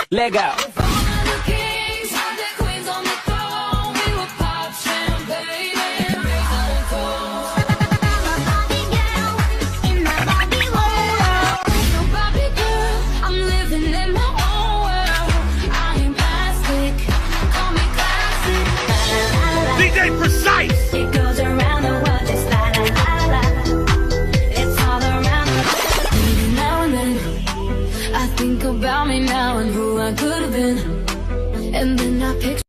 Let go. DJ Precise! It goes around the world just la la la la. It's all around the world. Maybe now and then I think about me now and who I could have been, and then I picture